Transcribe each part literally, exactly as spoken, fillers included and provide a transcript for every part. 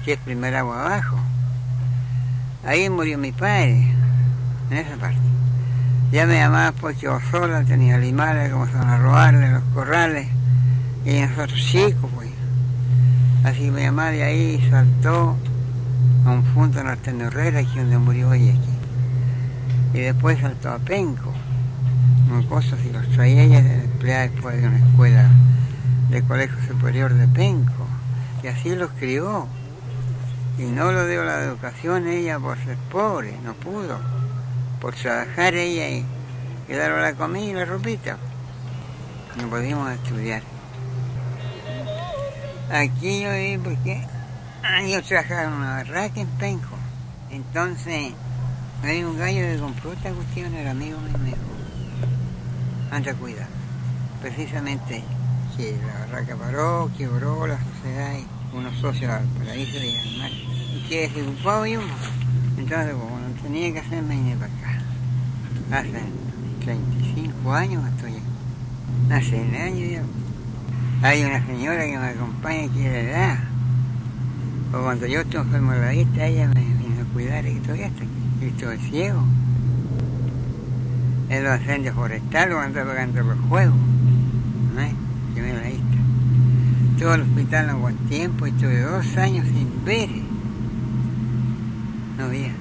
que es primer agua abajo. Ahí murió mi padre, en esa parte. Ya me llamaba porque yo sola tenía animales, como se van a robarle los corrales, y nosotros chicos, pues. Así que mi mamá de ahí saltó a un punto en Arteno Herrera, aquí donde murió ella aquí. Y después saltó a Penco, unos cosas, y los traía ella de empleada después de una escuela de colegio superior de Penco. Y así los crió. Y no lo dio la educación ella por ser pobre, no pudo. Por trabajar ella y, y darle la comida y la ropita. No pudimos estudiar. Aquí yo viví porque yo trabajaba en una barraca en Penco. Entonces, hay un gallo que compró esta cuestión, era amigo mío, me dijo, anda cuidado. Precisamente que la barraca paró, quebró la sociedad y unos socios al paraíso y al mar. Y que desocupado yo. Entonces, como no tenía que hacer, me vine para acá. Hace treinta y cinco años estoy aquí. Hace un año ya. Hay una señora que me acompaña que le da. O cuando yo estoy enfermo de la vista, ella me vino a cuidar y todavía está aquí. Y estoy ciego. Es los incendios forestales cuando está pegando por fuego. ¿No es? Que me la vista. Estuve al hospital en buen tiempo y estuve dos años sin ver. No había.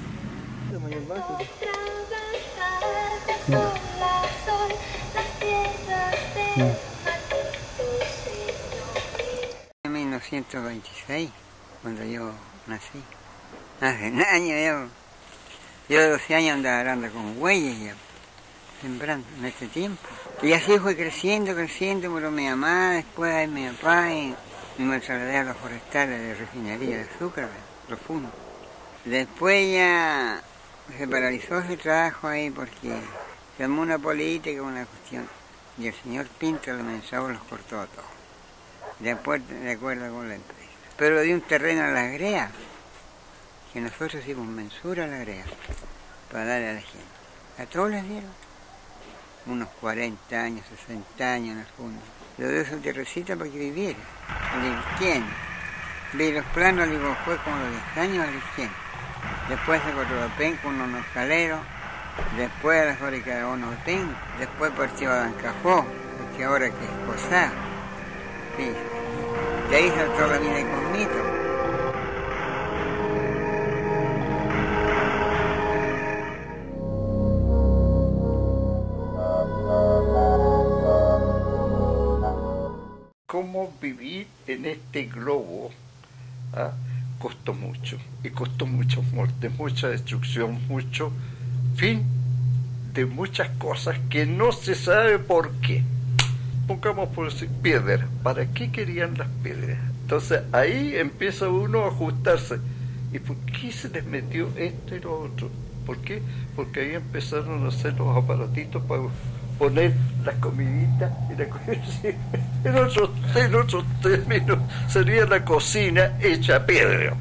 En mil novecientos veintiséis, cuando yo nací, hace un año yo, yo de doce años andaba arando con bueyes ya, sembrando en este tiempo. Y así fue creciendo, creciendo, pero mi mamá, después ahí mi papá, y, y me trasladé a los forestales de refinería de azúcar, profundo. Después ya se paralizó ese trabajo ahí porque se armó una política, una cuestión, y el señor Pinto, el mensajero, los cortó a todos. Después, de acuerdo con la empresa. Pero di un terreno a las greas, que nosotros hicimos mensura a las greas, para darle a la gente. A todos les dieron. Unos cuarenta años, sesenta años en el fondo. Le dio su tierrecita para que viviera. ¿Quién? Vi los planos, digo, fue como los diez años a la izquierda. Después se cortó a Penco, unos nostaleros. Después a la fábrica de Bono de Penco. Después partió a Dancajó, que ahora que es Cosá. Sí. De ahí saltó la mina de Cosmito. Cómo vivir en este globo, ¿ah? Costó mucho, y costó muchas muertes, mucha destrucción, mucho fin de muchas cosas que no se sabe por qué. Pongamos por decir piedras, ¿para qué querían las piedras? Entonces ahí empieza uno a ajustarse. ¿Y por qué se les metió esto y lo otro? ¿Por qué? Porque ahí empezaron a hacer los aparatitos para poner las comiditas y la cocina. En otros, en otros términos sería la cocina hecha piedra.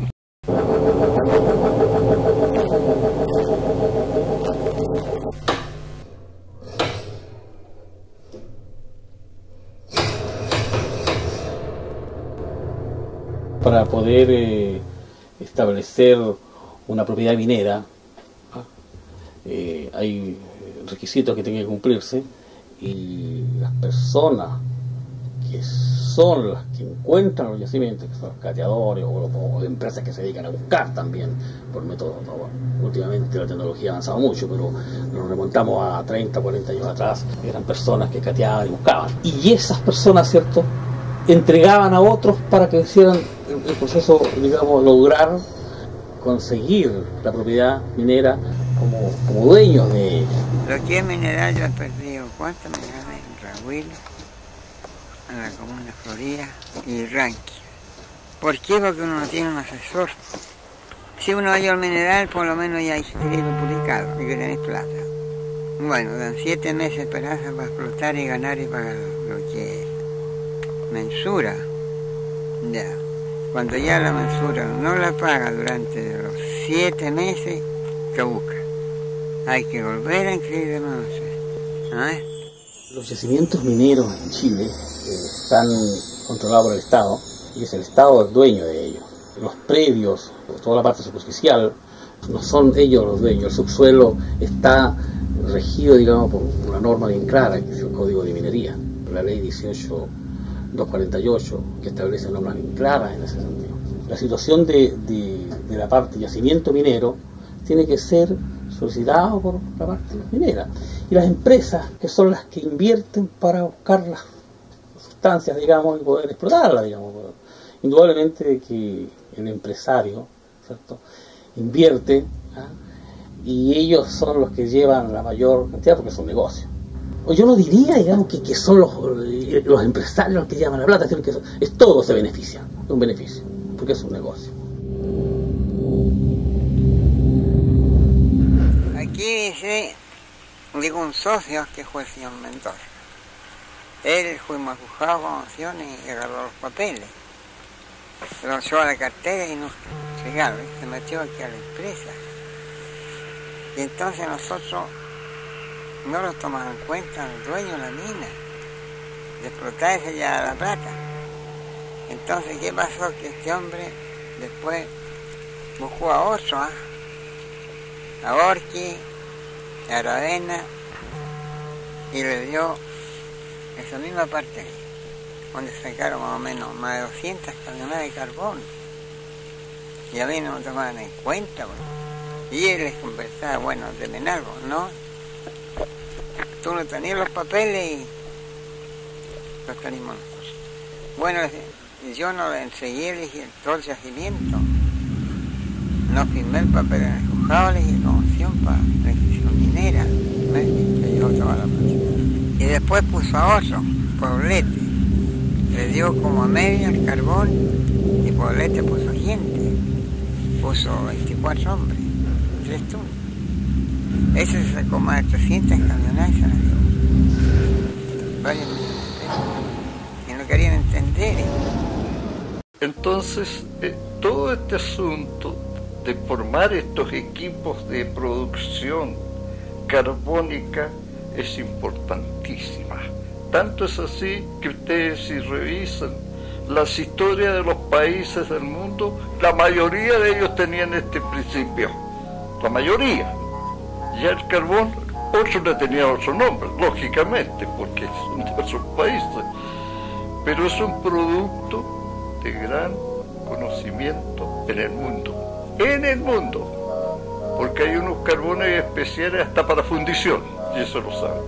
Para poder eh, establecer una propiedad minera, eh, hay requisitos que tienen que cumplirse, y las personas que son las que encuentran los yacimientos, que son los cateadores o, o empresas que se dedican a buscar también por métodos, no, últimamente la tecnología ha avanzado mucho, pero nos remontamos a treinta, cuarenta años atrás, eran personas que cateaban y buscaban, y esas personas, ¿cierto?, entregaban a otros para que hicieran el, el proceso, digamos, lograr conseguir la propiedad minera como, como dueños de ella. Lo que es mineral yo he perdido cuántos minerales en Rahuil, en la comuna Florida y Ranqui. ¿Por qué? Porque uno no tiene un asesor. Si uno halla el mineral, por lo menos ya hay escrito publicado y que tenéis plata. Bueno, dan siete meses de esperanza para explotar y ganar y pagar lo que es mensura. Ya. Cuando ya la mensura no la paga durante los siete meses, caduca. Hay que volver a inscribir de nuevo. ¿Ah? Los yacimientos mineros en Chile eh, están controlados por el Estado, y es el Estado el dueño de ellos. los predios, toda la parte superficial, no son ellos los dueños. El subsuelo está regido, digamos, por una norma bien clara, que es el Código de Minería, la ley dieciocho mil doscientos cuarenta y ocho, que establece normas bien claras en ese sentido. La situación de, de, de la parte yacimiento minero tiene que ser solicitado por la parte minera. Y las empresas, que son las que invierten para buscar las sustancias, digamos, y poder explotarlas, digamos. Indudablemente que el empresario, ¿cierto?, invierte, ¿ah?, y ellos son los que llevan la mayor cantidad porque es un negocio. O yo no diría, digamos, que, que son los, los empresarios los que llevan la plata, sino que es todo se beneficia, es un beneficio, porque es un negocio. Aquí dice, digo, un socio que fue el señor Mendoza. Él fuimos juzgados con opciones y agarró los papeles. Lo echó a la cartera y no llegaba, se metió aquí a la empresa. Y entonces nosotros no lo tomamos en cuenta el dueño de la mina, de explotarse ya la plata. Entonces, ¿qué pasó? Que este hombre después buscó a otro, ¿eh? a Orqui, a Aravena, y le dio esa misma parte, donde sacaron más o menos más de doscientas toneladas de carbón. Y a mí no me tomaban en cuenta, bueno. Y él les conversaba, bueno, denme algo, ¿no? Tú no tenías los papeles y los tenemos nosotros. Bueno, yo no le enseguí, le dije, todo el yacimiento. No firmé el papel en el juzgado, le dije, conmoción para la institución minera. Me llevó toda la plata. Y después puso a otro, Poblete. Le dio como a media el carbón y Poblete puso gente. Puso veinticuatro hombres, tres turnos. Ese se sacó más de trescientas camionetas y se las dio. Varios millones de pesos. Y no querían entender. ¿eh? Entonces, eh, todo este asunto de formar estos equipos de producción carbónica es importantísima. Tanto es así que ustedes, si revisan las historias de los países del mundo, la mayoría de ellos tenían este principio. La mayoría. Ya el carbón, otros le tenían otro nombre, lógicamente, porque son de otros países. Pero es un producto de gran conocimiento en el mundo. En el mundo. Porque hay unos carbones especiales hasta para fundición, y eso lo saben.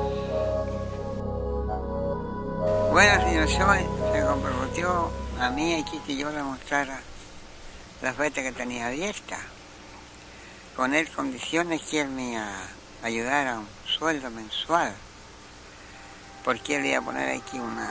Bueno, señor Joy, se comprometió a mí aquí que yo le mostrara las vetas que tenía abiertas. Con él condiciones que él me ayudara a un sueldo mensual. Porque él iba a poner aquí una,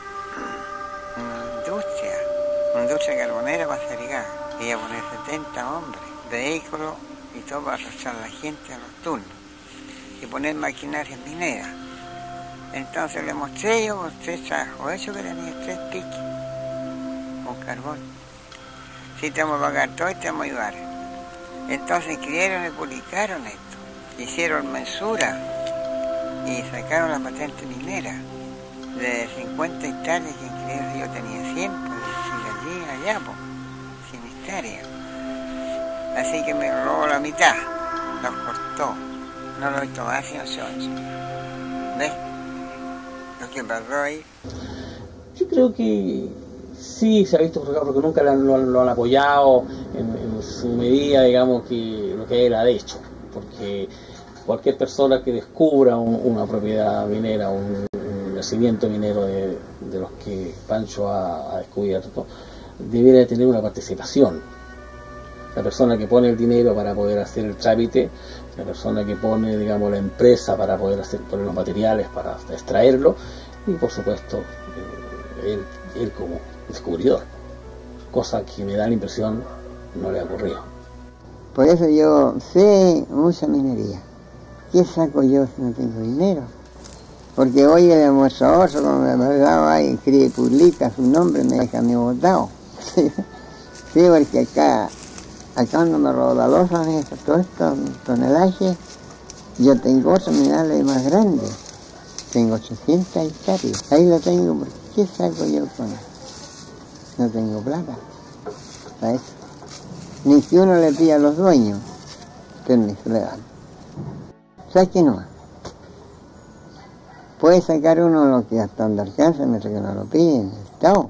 una industria, una industria carbonera para hacer gas. Iba a poner setenta hombres, vehículos y todo para arrastrar a la gente a los turnos. Y poner maquinaria minera. Entonces le mostré yo, usted trajo eso que tenía tres piques con carbón. Si te vamos a pagar todo y te vamos a ayudar. Entonces escribieron y publicaron esto. Hicieron mensura y sacaron la patente minera. De cincuenta hectáreas que inscribieron, yo tenía cien, pues allí, allá, pues, cien hectáreas. Así que me robó la mitad, los cortó. No lo hizo más, sino ocho. ¿Ves? ¿Qué pasó ahí? Yo creo que sí se ha visto porque nunca lo han, lo, lo han apoyado en, en su medida, digamos, que lo que él ha hecho. Porque cualquier persona que descubra un, una propiedad minera, un, un yacimiento minero de, de los que Pancho ha, ha descubierto, debería tener una participación. La persona que pone el dinero para poder hacer el trámite, la persona que pone, digamos, la empresa para poder hacer, poner los materiales para extraerlo, y por supuesto eh, él, él como descubridor, cosa que me da la impresión no le ha ocurrido. Por eso yo sé mucha minería. ¿Qué saco yo si no tengo dinero? Porque hoy le muestro a otro, como me dado ahí, escribe, publica su nombre, me deja mi votado. Sí, porque acá acá cuando me robó la losa, todo esto, tonelaje, yo tengo otros minerales más grandes, tengo ochocientas hectáreas, ahí lo tengo, ¿por qué saco yo con eso? No tengo plata. hasta eso. Ni si uno le pide a los dueños, permiso le dan. ¿Sabes qué no? Puede sacar uno lo que hasta donde alcanza, mientras que no lo piden, Estado.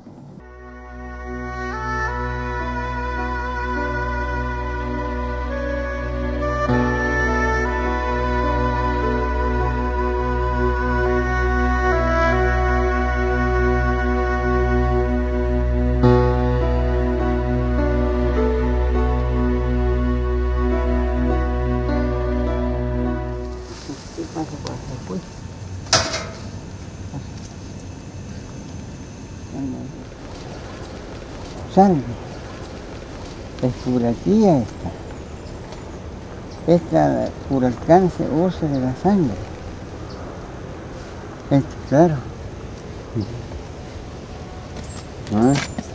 Sangre, es curativa esta. Esta cura el cáncer, uso de la sangre. Esto, claro. ¿Ah?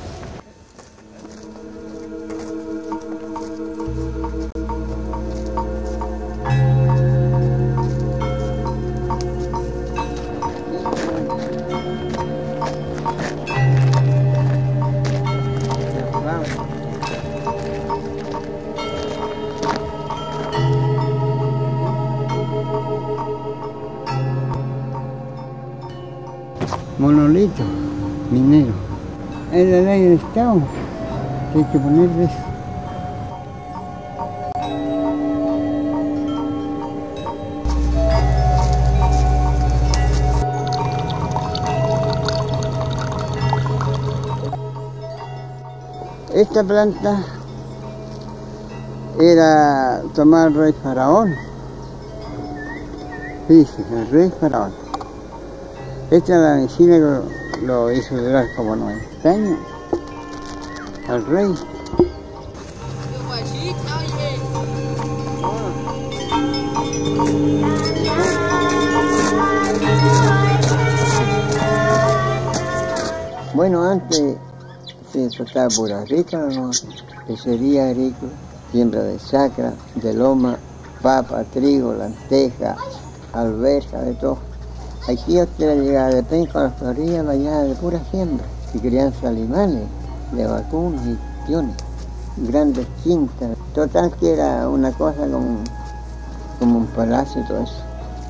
Monolito minero. Es la ley del Estado que hay que ponerle eso. Esta planta era tomar el rey faraón. Dice, el rey faraón. Esta la medicina lo, lo hizo durar como noventa años al rey. Bueno, antes se trataba pura rica, ¿no? Pecería agrícola, siembra de chacra, de loma, papa, trigo, lenteja, alberja, de todo. Aquí hasta la llegada de Penco a la Florida, bañada de pura siembra y crianza de animales, de vacunos y piones, grandes quintas. Total que era una cosa como, como un palacio y todo eso.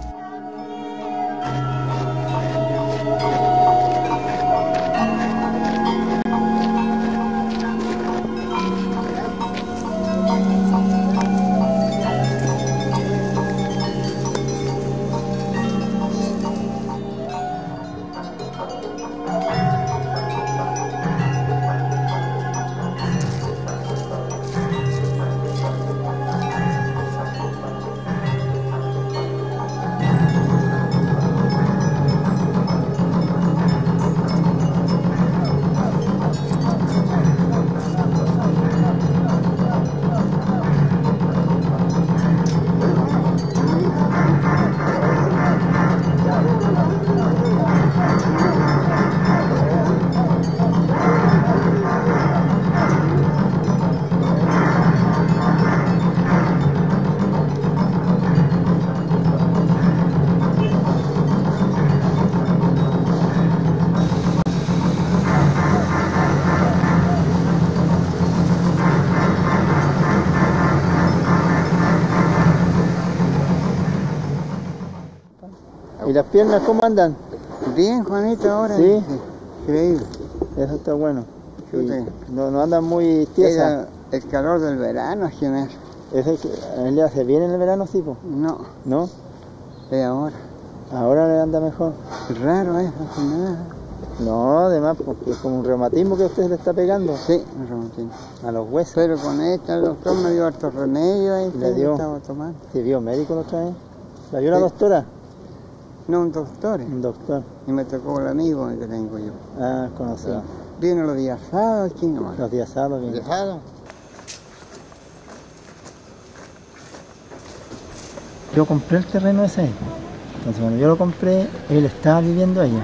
¿Y las piernas cómo andan? Bien, Juanito, ahora. Sí. Increíble. Eso está bueno. Sí. No, no andan muy tiesas. El calor del verano es que me hace. ¿Ese le hace bien en el verano, sí? Po? No. ¿No? Es ahora. Ahora le anda mejor. Raro, ¿eh? No hace nada. No, además, porque es como un reumatismo que a usted le está pegando. Sí, un reumatismo. A los huesos. Pero con esta el doctor me dio harto remedio ahí. Le dio. Estaba tomando. ¿Se vio médico la otra vez? ¿La vio sí. La doctora? No, un doctor. Un doctor. Y me tocó el amigo que tengo yo. Ah, conocido. Sí. Vino los días sábados aquí nomás. Los días sábados vino. ¿Los días sábados? Yo compré el terreno ese. Entonces cuando yo lo compré, él estaba viviendo allá.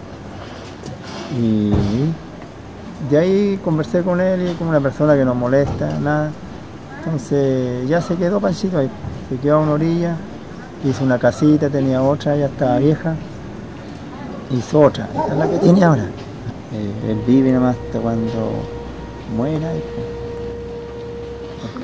Y de ahí conversé con él y como una persona que no molesta, nada. Entonces ya se quedó Panchito ahí. Se quedó a una orilla. Hizo una casita, tenía otra, ya estaba vieja. Hizo otra, esa es la que tiene ahora. Eh, él vive nomás hasta cuando muera. Y,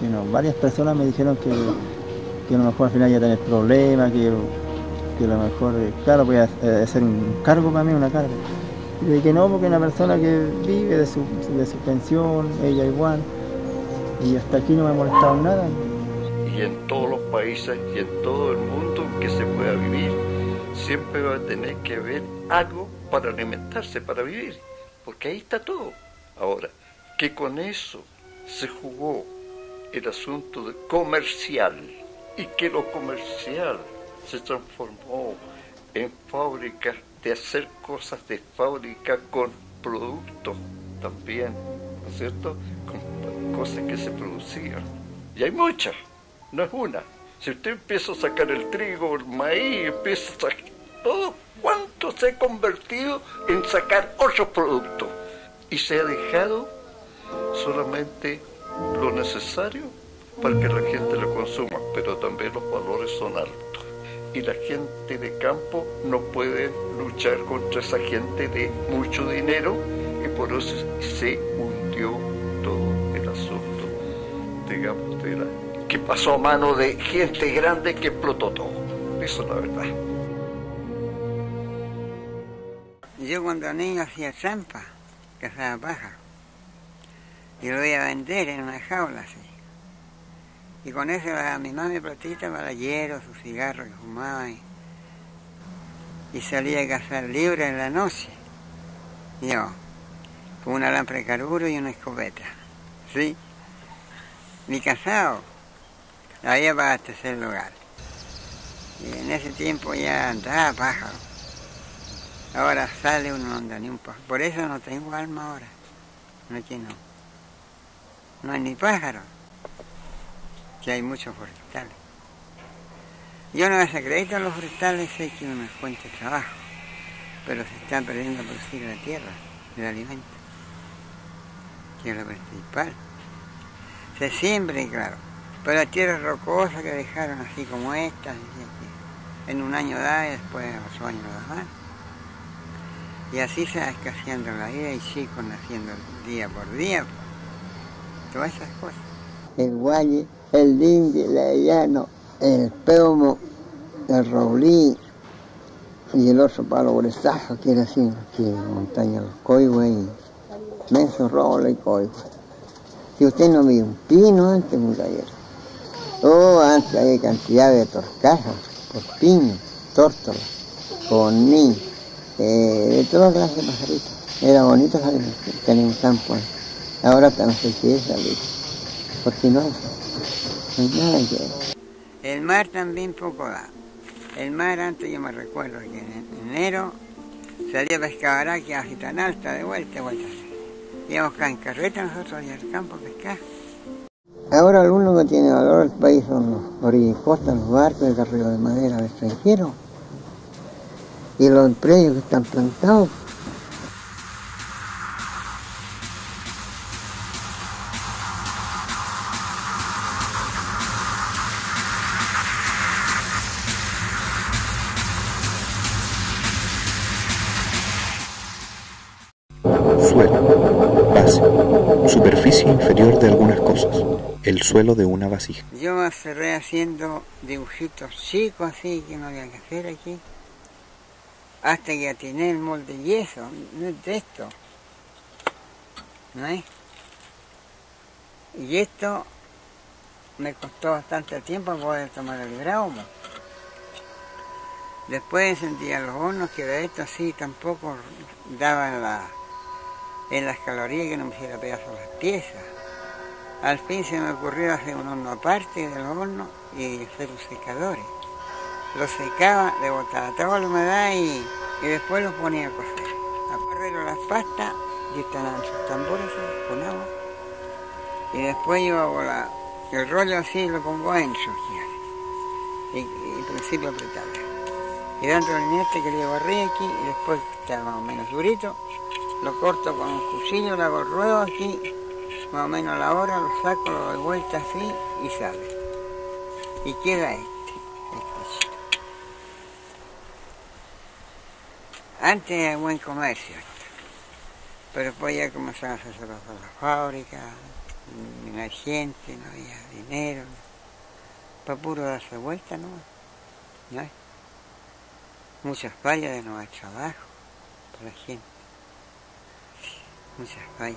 que no. Varias personas me dijeron que, que a lo mejor al final iba a tener problemas, que, que a lo mejor, claro, voy a hacer un cargo para mí, una carga. Y de que no, porque una persona que vive de su, de su pensión, ella igual, y hasta aquí no me ha molestado en nada. Y en todos los países y en todo el mundo que se pueda vivir, siempre va a tener que haber algo para alimentarse, para vivir, porque ahí está todo. Ahora, que con eso se jugó el asunto de comercial y que lo comercial se transformó en fábricas de hacer cosas de fábrica con productos también, ¿no es cierto? Con cosas que se producían. Y hay muchas, no es una. Si usted empieza a sacar el trigo, el maíz, empieza a sacar todo, ¿cuánto se ha convertido en sacar otros productos? Y se ha dejado solamente lo necesario para que la gente lo consuma, pero también los valores son altos. Y la gente de campo no puede luchar contra esa gente de mucho dinero, y por eso se hundió todo el asunto, digamos, de la, que pasó a mano de gente grande que explotó todo. Eso es la verdad. Yo cuando niño hacía trampa, cazaba pájaros, y lo iba a vender en una jaula así. Y con eso a mi mamá me platita para hierro, sus cigarros que fumaba, y, y salía a cazar libre en la noche. Yo, con una lámpara de carburo y una escopeta, ¿sí? Ni casado, había para abastecer el hogar. Y en ese tiempo ya andaba pájaro. Ahora sale uno, no anda ni un pájaro. Por eso no tengo alma ahora. No, aquí no. No hay ni pájaros, que hay muchos forestales. Yo no desacredito a los forestales, sé que es una fuente de trabajo, pero se está perdiendo producir la tierra, el alimento, que es lo principal. Se siembra, claro, pero la tierra rocosa que dejaron así como esta, en un año da y después a ocho años no da más. Y así se va escaseando la vida y chicos naciendo día por día, todas esas cosas. El guaye, el linde, el llano, el peumo, el roblí y el otro palo borestajo, que era así, que montaña los coigües y menso roble y coigües. Si usted no vio un pino antes, un gallero. Oh, antes había cantidad de torcajas, por pino, tórtola, coní, eh, de toda clase de pajaritos. Era bonito tener un campo ahí. Ahora hasta no sé qué es salir, porque no hay, no hay nada que ver. El mar también poco da. El mar antes yo me recuerdo que en enero salía a pescar aquí a Gitanalta, de vuelta, de vuelta. Íbamos acá en carreta nosotros allá al campo a pescar. Ahora lo único que tiene valor el país son los orillas-costas, los barcos de carrero de madera de extranjeros y los predios que están plantados. Suelo, base, superficie inferior de algunas cosas, el suelo de una vasija. Yo me cerré haciendo dibujitos chicos así que no había que hacer aquí, hasta que atiné el molde de yeso, no es de esto, ¿no es? Y esto me costó bastante tiempo poder tomar el graumo. Después encendía los hornos, que de esto así tampoco daban la... en las calorías que no me hiciera pedazos las piezas. Al fin se me ocurrió hacer un horno aparte del horno y hacer los secadores. Lo secaba, le botaba toda la humedad y, y después lo ponía a cocer. Arreglo las pastas y están en sus tambores con agua. Y después yo hago la, el rollo así y lo pongo adentro. Y, y en principio apretarlo. Y dándole el este que le barrí aquí y después está más o menos durito. Lo corto con un cuchillo, le hago el ruedo aquí, más o menos a la hora, lo saco, lo doy vuelta así y sale. Y queda este, este chico. Antes era buen comercio, pero después ya comenzaron a hacer las fábricas, no hay gente, no había dinero, para puro darse vuelta, ¿no? ¿No hay? Muchas fallas de no hay trabajo para la gente, muchas fallas.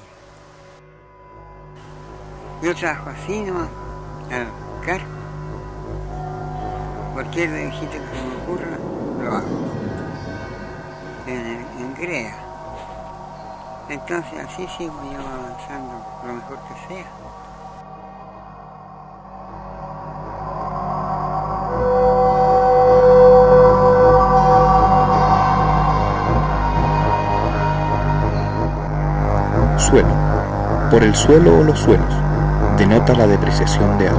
Yo trabajo así, ¿no? Al cargo. Cualquier dibujito que se me ocurra, lo hago. En, en GREA. Entonces así sigo yo avanzando lo mejor que sea. Suelo. Por el suelo o los suelos, denota la depreciación de algo.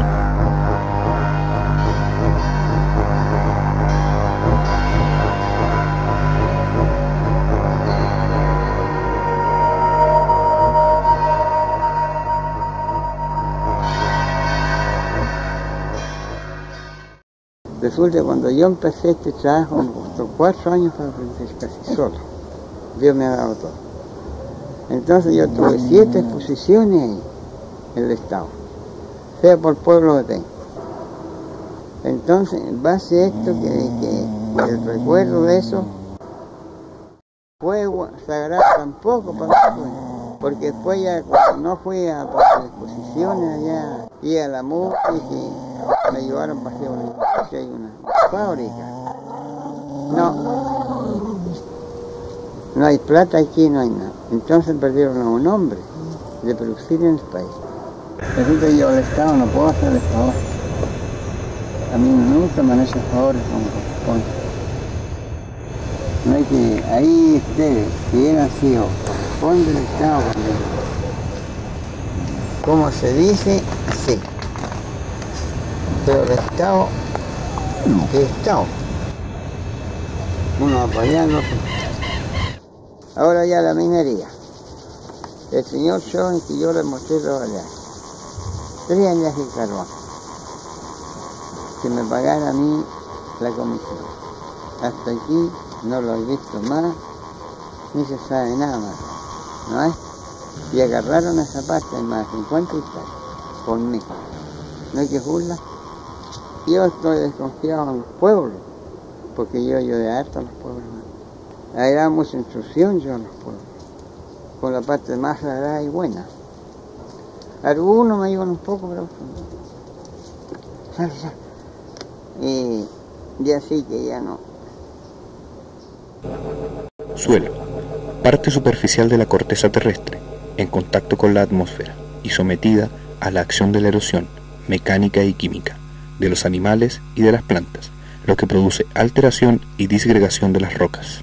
Resulta que cuando yo empecé este trabajo me costó cuatro años para aprender casi solo. Dios me ha dado todo. Entonces yo tuve siete exposiciones ahí, en el Estado, sea por pueblo que tengo. Entonces, en base a esto, que, que el recuerdo de eso, fue sagrado tampoco para mí, porque después ya cuando no fui a las exposiciones allá, y a la música, y me llevaron para hacer una, hay una fábrica. No, no hay plata aquí, no hay nada. Entonces perdieron a un hombre de producir en el país. Resulta que yo al Estado no puedo hacerle favor. A mí nunca me han hecho favores como corresponde. No hay que, ahí ustedes, que hubieran sido fondo del Estado, como se dice, sí. Pero el Estado, ¿qué Estado? Uno apoyando. Ahora ya la minería. El señor Schoen, que yo le mostré trabajar, tres años de carbón, que me pagara a mí la comisión. Hasta aquí no lo he visto más, ni se sabe nada más, ¿no es? Y agarraron esa parte de más de cincuenta hectáreas por mí. No hay que juzgar. Yo estoy desconfiado en los pueblos, porque yo ayudé harto a los pueblos. Ahí da mucha instrucción yo a los pueblos, con la parte más sagrada y buena. Algunos me ayudan un poco, pero sale, sale. Y, y así que ya no. Suelo. Parte superficial de la corteza terrestre, en contacto con la atmósfera y sometida a la acción de la erosión mecánica y química de los animales y de las plantas, lo que produce alteración y disgregación de las rocas.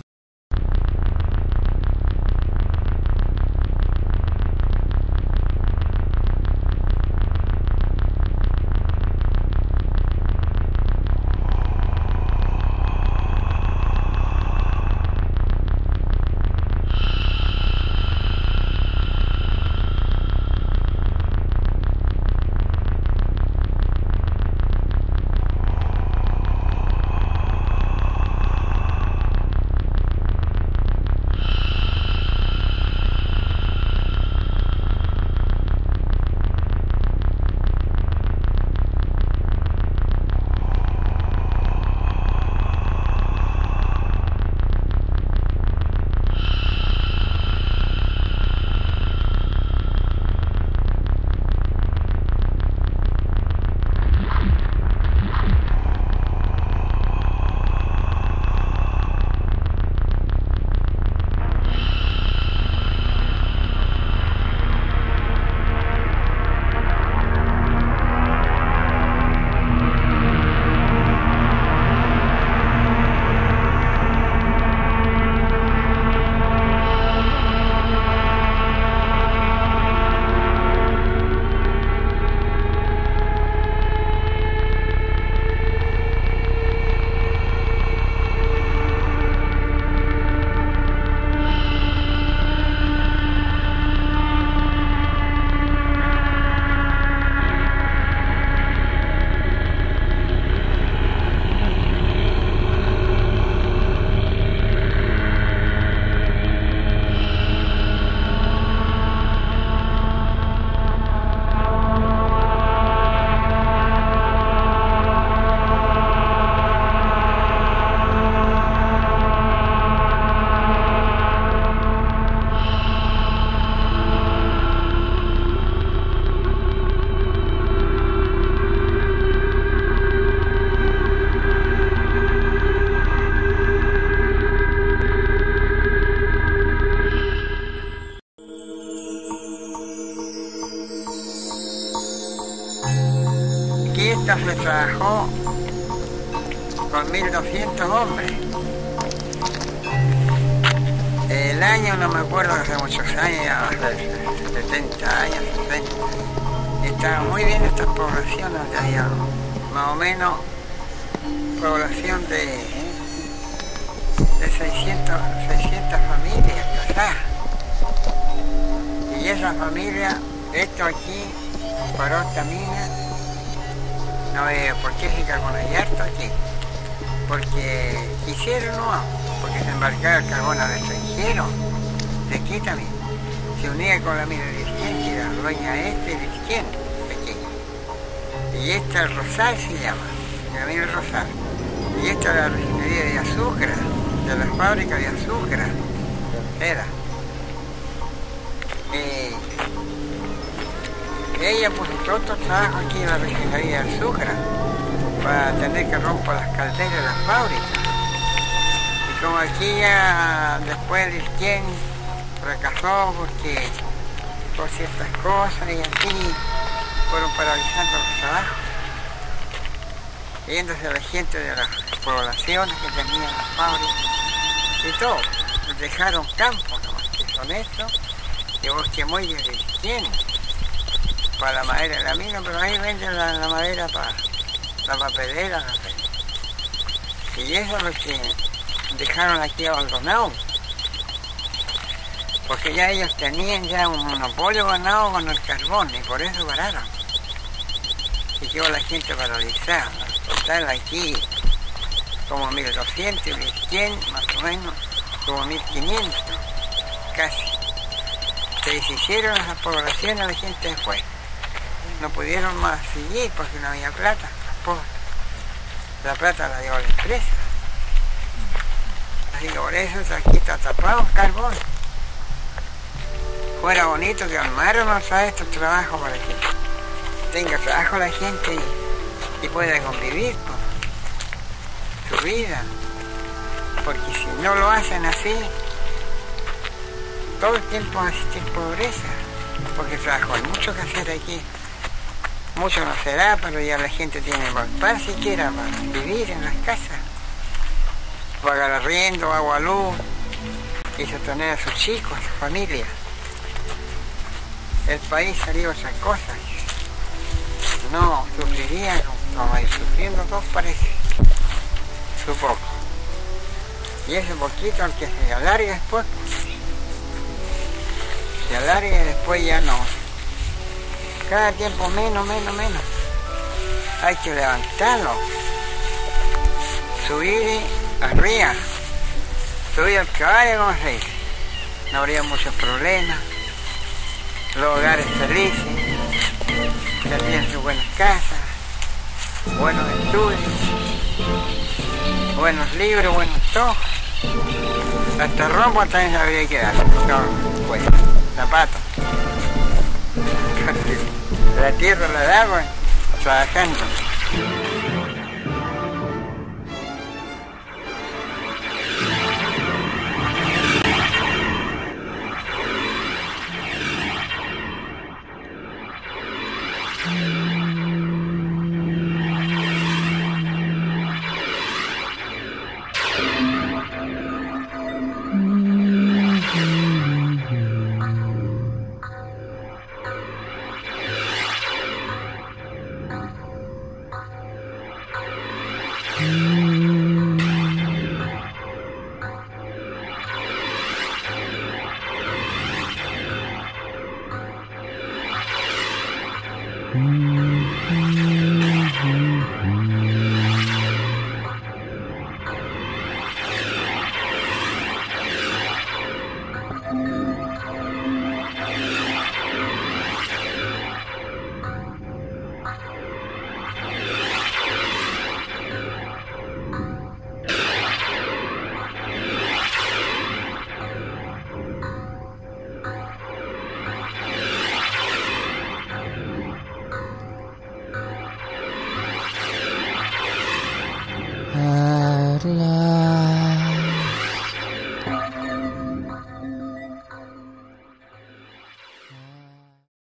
trabajó con mil doscientos hombres. El año no me acuerdo, hace muchos años, hace setenta años, sesenta. Estaban muy bien estas poblaciones de allá, más o menos población de, de seiscientas familias casadas. Y esa familia, esto aquí, paró esta mina, no veo por qué se cagó en harto aquí, porque quisieron no, porque se embarcaba el carbón al extranjero, de aquí también. Se unía con la mina de Virgen, que era dueña este y Virgen, aquí. Y esta el Rosal se llama, la mina el Rosal. Y esta es la refinería de azúcar, de la fábrica de azúcar, era. Eh, ella puso todo el trabajo aquí en la refinería de azúcar, para tener que romper las calderas de las fábricas. Y como aquí ya después el Virgen fracasó porque por ciertas cosas y así fueron paralizando los trabajos, yéndose a la gente de las poblaciones que tenían las fábricas y todo. Nos dejaron campos nomás, que son estos, y bosque muy de Virgen, para la madera de la mina, pero ahí venden la, la madera para la papelera, la papelera. Y eso es lo que dejaron aquí abandonado, porque ya ellos tenían ya un monopolio ganado con el carbón y por eso pararon. Y quedó la gente paralizada. Total aquí como mil doscientos y mil cien más o menos, como mil quinientos casi. Se deshicieron las poblaciones, la gente después no pudieron más seguir porque no había plata. Pues, la plata la dio la empresa. Así que por eso aquí está tapado el carbón. Fuera bonito que armaron otra vez estos trabajos para que tenga trabajo la gente y, y pueda convivir con su vida. Porque si no lo hacen así, todo el tiempo va a existir pobreza. Porque trabajo hay mucho que hacer aquí. Mucho no será, pero ya la gente tiene para siquiera para vivir en las casas, pagar arriendo, agua, luz y sostener a sus chicos, a su familia. El país sería otra cosa, no sufriría como ir sufriendo todos parece, su poco. Y ese poquito al que se alarga después, se alarga y después ya no. Cada tiempo menos, menos, menos. Hay que levantarlo. Subir arriba. Subir al caballo, como se dice. No habría muchos problemas. Los hogares felices. Tendrían sus buenas casas. Buenos estudios. Buenos libros, buenos todos. Hasta ropa también habría que dar. No, pues, zapatos. La tierra la daba trabajando. Mm-hmm.